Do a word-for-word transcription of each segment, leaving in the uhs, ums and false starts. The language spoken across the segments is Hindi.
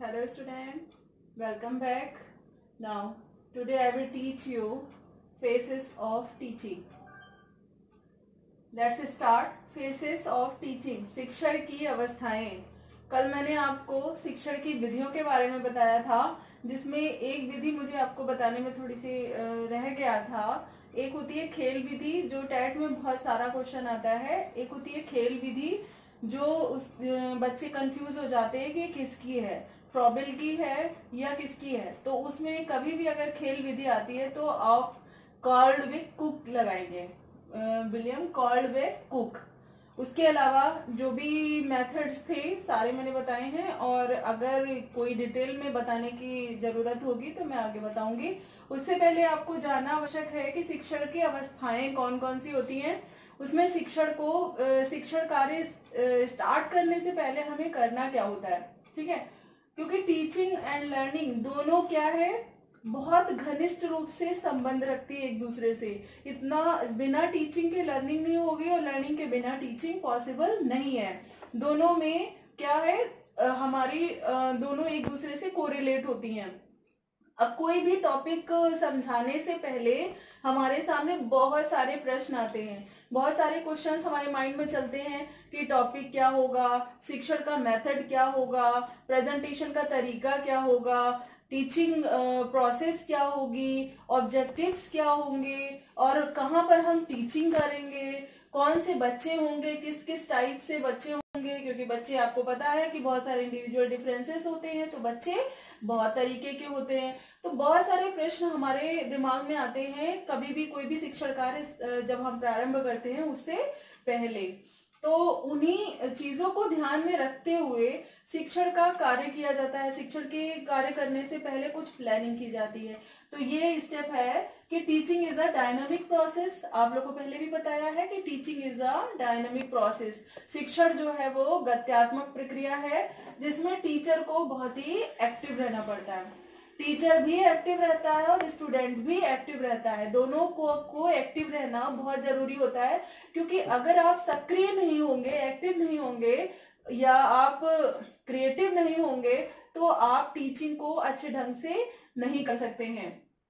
Hello students, welcome back. Now, today I will teach you phases of teaching. Let's start. Phases of teaching. शिक्षण की अवस्थाएं. कल मैंने आपको शिक्षण की विधियों के बारे में बताया था, जिसमें एक विधि मुझे आपको बताने में थोड़ी सी रह गया था. एक होती है खेल विधि, जो टेट में बहुत सारा क्वेश्चन आता है. एक होती है खेल विधि, जो उस बच्चे कंफ्यूज हो जाते हैं कि किसकी है, फ्रॉबेल की है या किसकी है. तो उसमें कभी भी अगर खेल विधि आती है तो आप कॉल्ड विद कुक लगाएंगे, विलियम कॉल्ड विद कुक. उसके अलावा जो भी मेथड्स थे सारे मैंने बताए हैं, और अगर कोई डिटेल में बताने की जरूरत होगी तो मैं आगे बताऊंगी. उससे पहले आपको जानना आवश्यक है कि शिक्षण की अवस्थाएं कौन कौन सी होती हैं. उसमें शिक्षण को शिक्षण कार्य स्टार्ट करने से पहले हमें करना क्या होता है, ठीक है. क्योंकि टीचिंग एंड लर्निंग दोनों क्या है, बहुत घनिष्ठ रूप से संबंध रखती है एक दूसरे से. इतना बिना टीचिंग के लर्निंग नहीं होगी और लर्निंग के बिना टीचिंग पॉसिबल नहीं है. दोनों में क्या है, हमारी दोनों एक दूसरे से कोरिलेट होती हैं. अब कोई भी टॉपिक समझाने से पहले हमारे सामने बहुत सारे प्रश्न आते हैं, बहुत सारे क्वेश्चंस हमारे माइंड में चलते हैं कि टॉपिक क्या होगा, शिक्षण का मेथड क्या होगा, प्रेजेंटेशन का तरीका क्या होगा, टीचिंग प्रोसेस क्या होगी, ऑब्जेक्टिव्स क्या होंगे, और कहाँ पर हम टीचिंग करेंगे, कौन से बच्चे होंगे, किस किस टाइप से बच्चे होंगे. क्योंकि बच्चे, आपको पता है कि बहुत सारे इंडिविजुअल डिफरेंसेस होते हैं, तो बच्चे बहुत तरीके के होते हैं. तो बहुत सारे प्रश्न हमारे दिमाग में आते हैं कभी भी कोई भी शिक्षण कार्य जब हम प्रारंभ करते हैं उससे पहले. तो उन्हीं चीजों को ध्यान में रखते हुए शिक्षण का कार्य किया जाता है. शिक्षण के कार्य करने से पहले कुछ प्लानिंग की जाती है. तो ये स्टेप है कि teaching is a dynamic process. आप लोगों को पहले भी बताया है कि teaching is a dynamic process. शिक्षण जो है वो गत्यात्मक प्रक्रिया है, जिसमें टीचर को बहुत ही एक्टिव रहना पड़ता है. टीचर भी एक्टिव रहता है और स्टूडेंट भी एक्टिव रहता है. दोनों को को एक्टिव रहना बहुत जरूरी होता है, क्योंकि अगर आप सक्रिय नहीं होंगे, एक्टिव नहीं होंगे, या आप क्रिएटिव नहीं होंगे, तो आप टीचिंग को अच्छे ढंग से नहीं कर सकते हैं.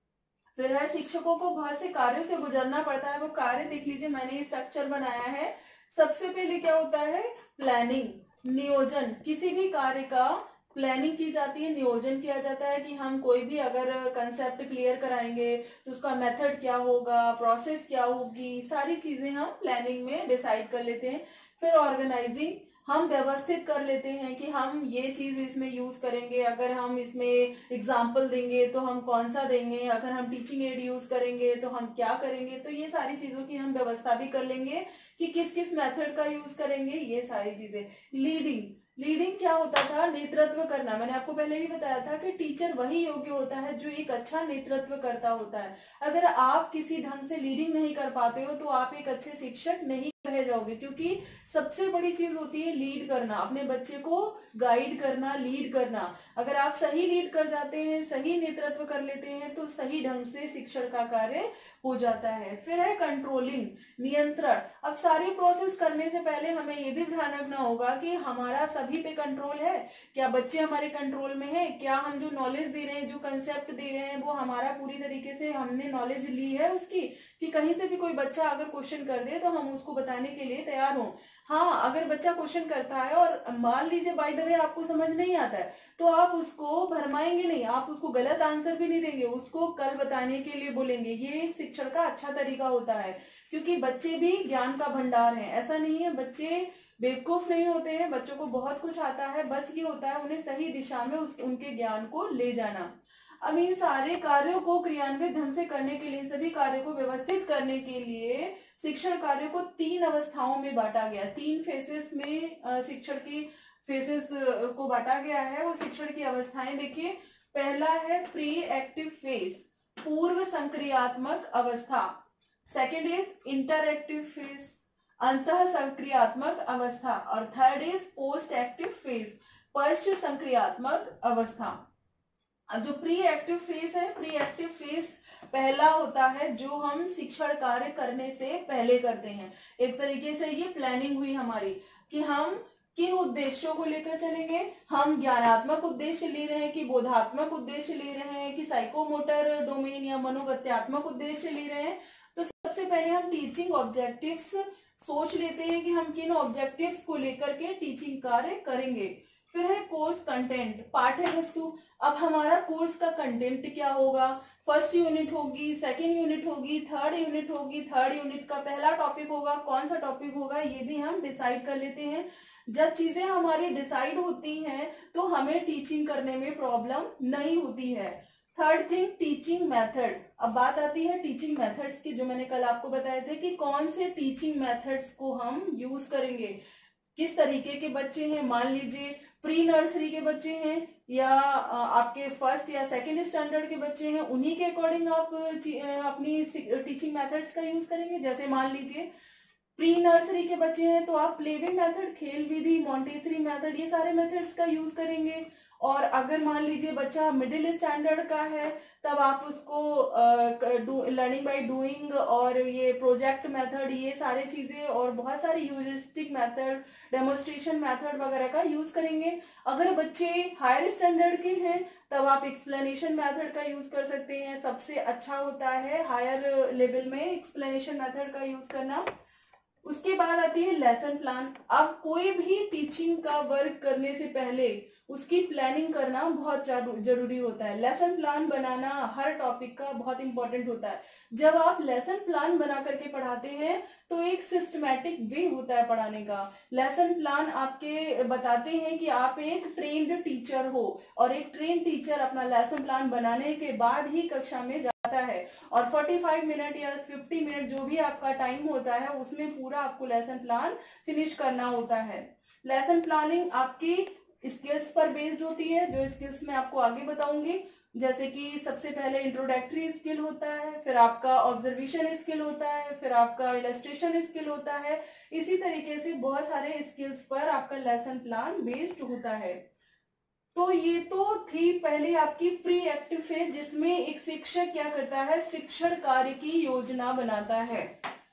फिर है, शिक्षकों को बहुत से कार्यों से गुजरना पड़ता है. वो कार्य देख लीजिए, मैंने ये स्ट्रक्चर बनाया है. सबसे पहले क्या होता है, प्लानिंग, नियोजन. किसी भी कार्य का प्लानिंग की जाती है, नियोजन किया जाता है कि हम कोई भी अगर कंसेप्ट क्लियर कराएंगे तो उसका मेथड क्या होगा, प्रोसेस क्या होगी, सारी चीजें हम प्लानिंग में डिसाइड कर लेते हैं. फिर ऑर्गेनाइजिंग, हम व्यवस्थित कर लेते हैं कि हम ये चीज इसमें यूज करेंगे, अगर हम इसमें एग्जाम्पल देंगे तो हम कौन सा देंगे, अगर हम टीचिंग एड यूज करेंगे तो हम क्या करेंगे. तो ये सारी चीजों की हम व्यवस्था भी कर लेंगे कि किस किस मेथड का यूज करेंगे, ये सारी चीजें. लीडिंग, लीडिंग क्या होता था, नेतृत्व करना. मैंने आपको पहले भी बताया था कि टीचर वही योग्य होता है जो एक अच्छा नेतृत्व करता होता है. अगर आप किसी ढंग से लीडिंग नहीं कर पाते हो तो आप एक अच्छे शिक्षक नहीं रह जाओगे, क्योंकि सबसे बड़ी चीज होती है लीड करना, अपने बच्चे को गाइड करना, लीड करना. अगर आप सही लीड कर जाते हैं, सही नेतृत्व कर लेते हैं, तो सही ढंग से शिक्षण का कार्य हो जाता है. फिर है कंट्रोलिंग, नियंत्रण. अब सारी प्रोसेस करने से पहले हमें ये भी ध्यान रखना होगा कि हमारा सभी पे कंट्रोल है, क्या बच्चे हमारे कंट्रोल में है, क्या हम जो नॉलेज दे रहे हैं, जो कंसेप्ट दे रहे हैं, वो हमारा पूरी तरीके से हमने नॉलेज ली है उसकी, कि कहीं से भी कोई बच्चा अगर क्वेश्चन कर दे तो हम उसको बताने के लिए तैयार हों. हाँ, अगर बच्चा क्वेश्चन करता है और मान लीजिए बाय द वे आपको समझ नहीं आता है, तो आप उसको भरमाएंगे नहीं, आप उसको गलत आंसर भी नहीं देंगे, उसको कल बताने के लिए बोलेंगे. ये शिक्षण का अच्छा तरीका होता है, क्योंकि बच्चे भी ज्ञान का भंडार हैं. ऐसा नहीं है, बच्चे बेवकूफ नहीं होते हैं, बच्चों को बहुत कुछ आता है. बस ये होता है उन्हें सही दिशा में उस उनके ज्ञान को ले जाना. अब इन सारे कार्यों को क्रियान्वित ढंग से करने के लिए, सभी कार्यों को व्यवस्थित करने के लिए शिक्षण कार्य को तीन अवस्थाओं में बांटा गया. तीन फेसेस में शिक्षण की फेसेस को बांटा गया है. वो शिक्षण की अवस्थाएं देखिए. पहला है प्री एक्टिव फेज, पूर्व संक्रियात्मक अवस्था. सेकेंड इज इंटरएक्टिव फेज, अंतः संक्रियात्मक अवस्था. और third is post active phase, पश्च संक्रियात्मक अवस्था. अब जो प्री एक्टिव फेज है, प्री एक्टिव फेज पहला होता है जो हम शिक्षण कार्य करने से पहले करते हैं. एक तरीके से ये प्लानिंग हुई हमारी कि हम किन उद्देश्यों को लेकर चलेंगे? हम ज्ञानात्मक उद्देश्य ले रहे हैं कि बोधात्मक उद्देश्य ले रहे हैं कि साइकोमोटर डोमेन या मनोगत्यात्मक उद्देश्य ले रहे हैं? तो सबसे पहले हम टीचिंग ऑब्जेक्टिव्स सोच लेते हैं कि हम किन ऑब्जेक्टिव्स को लेकर के टीचिंग कार्य करेंगे। फिर है कोर्स कंटेंट, पाठ्य वस्तु। अब हमारा कोर्स का कंटेंट क्या होगा? फर्स्ट यूनिट होगी, सेकेंड यूनिट होगी, थर्ड यूनिट होगी, थर्ड यूनिट का पहला टॉपिक होगा, कौन सा टॉपिक होगा ये भी हम डिसाइड कर लेते हैं। जब चीजें हमारी डिसाइड होती हैं तो हमें टीचिंग करने में प्रॉब्लम नहीं होती है। Third thing, teaching method. अब बात आती है टीचिंग मेथड्स की, जो मैंने कल आपको बताए थे कि कौन से टीचिंग मेथड्स को हम यूज करेंगे, किस तरीके के बच्चे हैं। मान लीजिए प्री नर्सरी के बच्चे हैं या आपके फर्स्ट या सेकंड स्टैंडर्ड के बच्चे हैं, उन्हीं के अकॉर्डिंग आप अपनी टीचिंग मेथड्स का यूज करेंगे। जैसे मान लीजिए प्री नर्सरी के बच्चे हैं तो आप प्लेविंग मेथड, खेल विधि, मॉन्टेसरी मेथड, ये सारे मेथड्स का यूज करेंगे। और अगर मान लीजिए बच्चा मिडिल स्टैंडर्ड का है तब आप उसको लर्निंग बाय डूइंग और ये प्रोजेक्ट मेथड, ये सारे चीजें और बहुत सारे ह्यूरिस्टिक मेथड, डेमोन्स्ट्रेशन मेथड वगैरह का यूज करेंगे। अगर बच्चे हायर स्टैंडर्ड के हैं तब आप एक्सप्लेनेशन मेथड का यूज कर सकते हैं। सबसे अच्छा होता है हायर लेवल में एक्सप्लेनेशन मेथड का यूज करना। उसके बाद आती है लेसन प्लान। अब कोई भी टीचिंग का वर्क करने से पहले उसकी प्लानिंग करना बहुत जरूरी होता है। लेसन प्लान बनाना हर टॉपिक का बहुत इंपॉर्टेंट होता है। जब आप लेसन प्लान बना करके पढ़ाते हैं तो एक सिस्टमैटिक वे होता है पढ़ाने का। लेसन प्लान आपके बताते हैं कि आप एक ट्रेन्ड टीचर हो और एक ट्रेन्ड टीचर अपना लेसन प्लान बनाने के बाद ही कक्षा में जाता है और पैंतालीस मिनट या पचास मिनट जो भी आपका टाइम होता है उसमें पूरा आपको लेसन प्लान फिनिश करना होता है। लेसन प्लानिंग आपकी स्किल्स पर बेस्ड होती है, जो स्किल्स मैं आपको आगे बताऊंगी। जैसे कि सबसे पहले इंट्रोडक्टरी स्किल होता है, फिर आपका ऑब्जर्वेशन स्किल होता है, फिर आपका इलस्ट्रेशन स्किल होता है। इसी तरीके से बहुत सारे स्किल्स पर आपका लेसन प्लान बेस्ड होता है। तो ये तो थी पहले आपकी प्री एक्टिव फेज, जिसमें एक शिक्षक क्या करता है, शिक्षण कार्य की योजना बनाता है।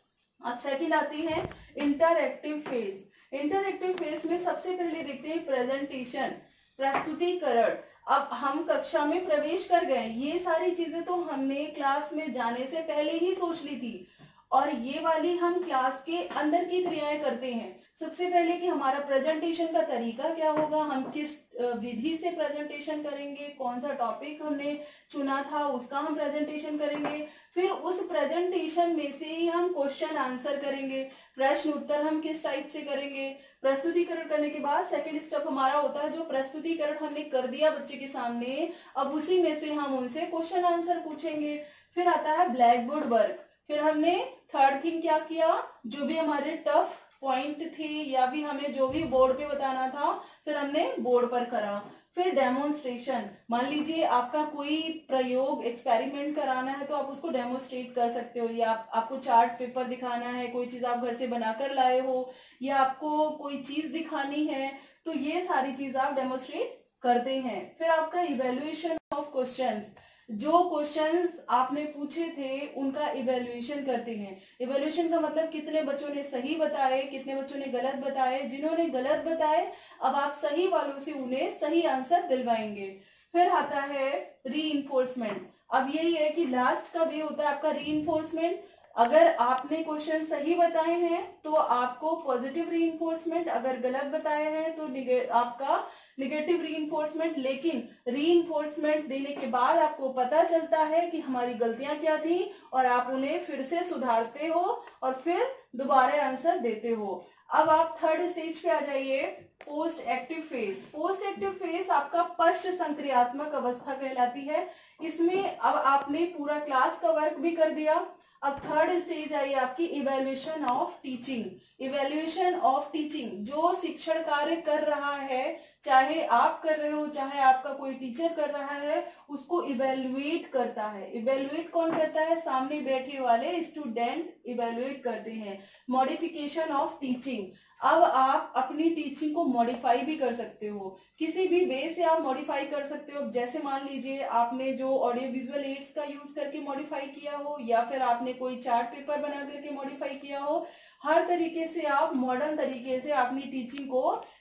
अब सेकंड आती है इंटरएक्टिव फेज। इंटरएक्टिव फेज में सबसे पहले देखते हैं प्रेजेंटेशन, प्रस्तुतिकरण। अब हम कक्षा में प्रवेश कर गए, ये सारी चीजें तो हमने क्लास में जाने से पहले ही सोच ली थी और ये वाली हम क्लास के अंदर की क्रियाएं करते हैं। सबसे पहले कि हमारा प्रेजेंटेशन का तरीका क्या होगा, हम किस विधि से प्रेजेंटेशन करेंगे, कौन सा टॉपिक हमने चुना था उसका हम प्रेजेंटेशन करेंगे। फिर उस प्रेजेंटेशन में से ही हम क्वेश्चन आंसर करेंगे, प्रश्न उत्तर हम किस टाइप से करेंगे। प्रस्तुतिकरण करने के बाद सेकंड स्टेप हमारा होता है, जो प्रस्तुतिकरण हमने कर दिया बच्चे के सामने, अब उसी में से हम उनसे क्वेश्चन आंसर पूछेंगे। फिर आता है ब्लैक बोर्ड वर्क। फिर हमने थर्ड थिंग क्या किया, जो भी हमारे टफ पॉइंट थे या भी हमें जो भी बोर्ड पे बताना था फिर हमने बोर्ड पर करा। फिर डेमोन्स्ट्रेशन, मान लीजिए आपका कोई प्रयोग एक्सपेरिमेंट कराना है तो आप उसको डेमोन्स्ट्रेट कर सकते हो, या आप, आपको चार्ट पेपर दिखाना है, कोई चीज आप घर से बनाकर लाए हो या आपको कोई चीज दिखानी है, तो ये सारी चीज आप डेमोन्स्ट्रेट करते हैं। फिर आपका इवेल्युएशन ऑफ क्वेश्चंस, जो क्वेश्चंस आपने पूछे थे उनका इवेल्युएशन करते हैं। इवेल्युएशन का मतलब कितने बच्चों ने सही बताए, कितने बच्चों ने गलत बताए। जिन्होंने गलत बताए अब आप सही वालों से उन्हें सही आंसर दिलवाएंगे। फिर आता है रीइंफोर्समेंट। अब यही है कि लास्ट का वे होता है आपका रीइंफोर्समेंट। अगर आपने क्वेश्चन सही बताए हैं तो आपको पॉजिटिव रीइंफोर्समेंट, अगर गलत बताए हैं तो निगे, आपका निगेटिव रीइंफोर्समेंट। लेकिन रीइंफोर्समेंट देने के बाद आपको पता चलता है कि हमारी गलतियां क्या थी और आप उन्हें फिर से सुधारते हो और फिर दोबारा आंसर देते हो। अब आप थर्ड स्टेज पे आ जाइए, post active phase. Post active phase आपका पश्च संक्रियात्मक अवस्था कहलाती है। इसमें अब आपने पूरा क्लास का वर्क भी कर दिया। अब थर्ड स्टेज आई आपकी evaluation of teaching. Evaluation of teaching, जो शिक्षण कार्य कर रहा है, चाहे आप कर रहे हो चाहे आपका कोई टीचर कर रहा है, उसको इवेल्युएट करता है। इवेल्युएट कौन करता है, सामने बैठे वाले स्टूडेंट इवेल्युएट करते हैं। मॉडिफिकेशन ऑफ टीचिंग, अब आप अपनी टीचिंग को मॉडिफाई भी कर सकते हो, किसी भी वे से आप मॉडिफाई कर सकते हो। जैसे मान लीजिए आपने जो ऑडियो विजुअल एड्स का यूज करके मॉडिफाई किया हो या फिर आपने कोई चार्ट पेपर बना करके मॉडिफाई किया हो, हर तरीके से आप मॉडर्न तरीके से अपनी टीचिंग को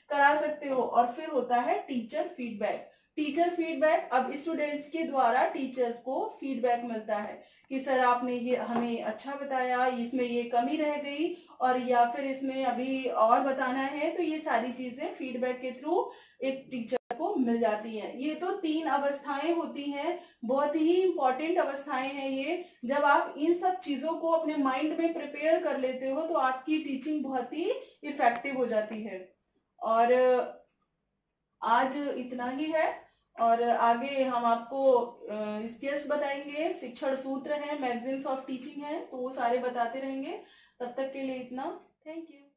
करा सकते हो। और फिर होता है टीचर फीडबैक। टीचर फीडबैक, अब स्टूडेंट्स के द्वारा टीचर्स को फीडबैक मिलता है कि सर आपने ये हमें अच्छा बताया, इसमें ये कमी रह गई, और या फिर इसमें अभी और बताना है। तो ये सारी चीजें फीडबैक के थ्रू एक टीचर को मिल जाती हैं। ये तो तीन अवस्थाएं होती हैं, बहुत ही इंपॉर्टेंट अवस्थाएं हैं ये। जब आप इन सब चीजों को अपने माइंड में प्रिपेयर कर लेते हो तो आपकी टीचिंग बहुत ही इफेक्टिव हो जाती है। और आज इतना ही है, और आगे हम आपको स्किल्स बताएंगे, शिक्षण सूत्र है, मैगजीन्स ऑफ टीचिंग है, तो वो सारे बताते रहेंगे। तब तक के लिए इतना, थैंक यू।